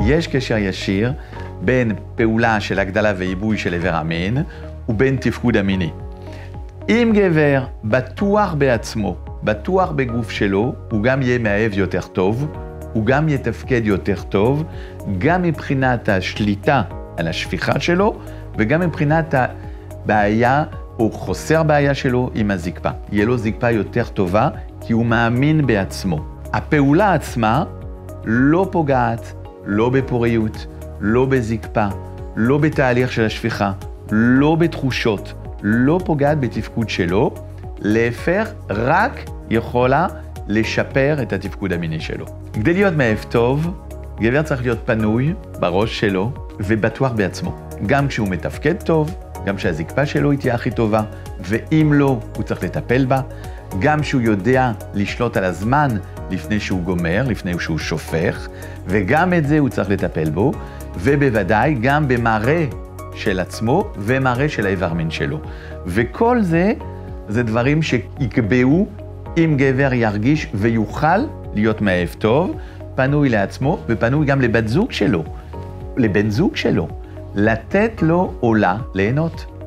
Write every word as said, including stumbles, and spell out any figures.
יש קשר ישיר בין פעולה של הגדלה ועיבוי של איבר המין ובין תפקוד המיני. אם גבר בטוח בעצמו, בטוח בגוף שלו, הוא גם יהיה מאהב יותר טוב, הוא גם יתפקד יותר טוב, גם מבחינת השליטה על השפיכה שלו, וגם מבחינת הבעיה או חוסר בעיה שלו עם הזקפה. יהיה לו זקפה יותר טובה, כי הוא מאמין בעצמו. הפעולה עצמה לא פוגעת, לא בפוריות, לא בזקפה, לא בתהליך של השפיכה, לא בתחושות, לא פוגעת בתפקוד שלו, להפך, רק יכולה לשפר את התפקוד המיני שלו. כדי להיות מאהב טוב, גבר צריך להיות פנוי בראש שלו ובטוח בעצמו. גם כשהוא מתפקד טוב, גם כשהזקפה שלו תהיה הכי טובה, ואם לא, הוא צריך לטפל בה. גם שהוא יודע לשלוט על הזמן לפני שהוא גומר, לפני שהוא שופך, וגם את זה הוא צריך לטפל בו, ובוודאי גם במראה של עצמו ומראה של האיבר מין שלו. וכל זה, זה דברים שיקבעו אם גבר ירגיש ויוכל להיות מאהב טוב, פנוי לעצמו ופנוי גם לבת זוג שלו, לבן זוג שלו, לתת לו או לה ליהנות.